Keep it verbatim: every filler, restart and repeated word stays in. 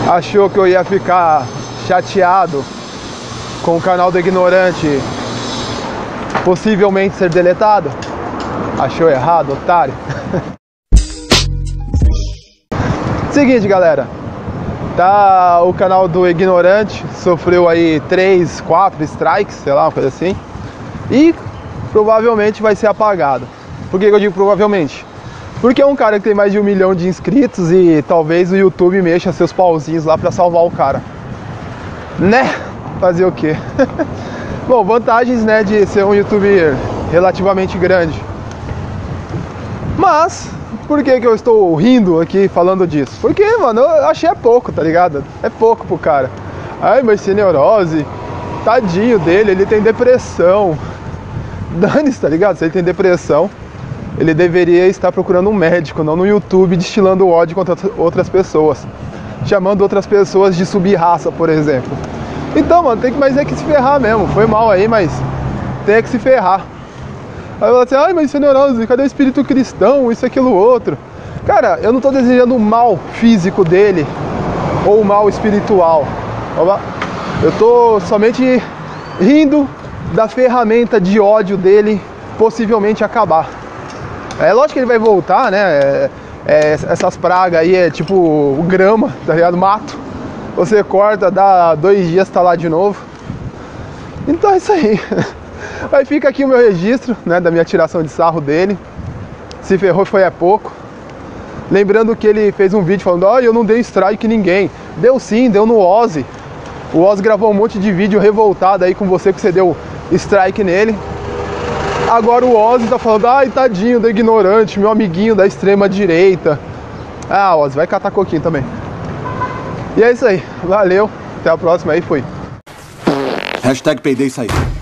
achou que eu ia ficar chateado com o canal do Ignorante possivelmente ser deletado? Achou errado, otário. Seguinte, galera, tá, o canal do Ignorante sofreu aí três, quatro strikes, sei lá, uma coisa assim, e provavelmente vai ser apagado. Por que eu digo provavelmente? Porque é um cara que tem mais de um milhão de inscritos e talvez o YouTube mexa seus pauzinhos lá pra salvar o cara, né? Fazer o quê? Bom, vantagens, né, de ser um youtuber relativamente grande. Mas, por que que eu estou rindo aqui falando disso? Porque, mano, eu achei é pouco, tá ligado? É pouco pro cara. Ai, mas sem neurose, tadinho dele, ele tem depressão. Dane-se, tá ligado? Se ele tem depressão, ele deveria estar procurando um médico, não no YouTube destilando ódio contra outras pessoas, chamando outras pessoas de sub-raça, por exemplo. Então, mano, tem que mais é que se ferrar mesmo. Foi mal aí, mas tem que se ferrar. Aí eu falo assim, ai, mas isso é neurose, cadê o espírito cristão, isso, aquilo, outro? Cara, eu não tô desejando o mal físico dele ou o mal espiritual. Eu tô somente rindo da ferramenta de ódio dele possivelmente acabar. É lógico que ele vai voltar, né? É, é, essas pragas aí é tipo grama, tá ligado? Mato. Você corta, dá dois dias, tá lá de novo. Então é isso aí. Aí fica aqui o meu registro, né, da minha tiração de sarro dele. Se ferrou foi é pouco. Lembrando que ele fez um vídeo falando, ó, oh, eu não dei strike em ninguém. Deu sim, deu no Ozzy. O Ozzy gravou um monte de vídeo revoltado aí com você, que você deu strike nele. Agora o Ozzy tá falando, ai, tadinho do Ignorante, meu amiguinho da extrema direita. Ah, Ozzy, vai catar coquinho também. E é isso aí, valeu, até a próxima aí, fui. Hashtag peidei e saí.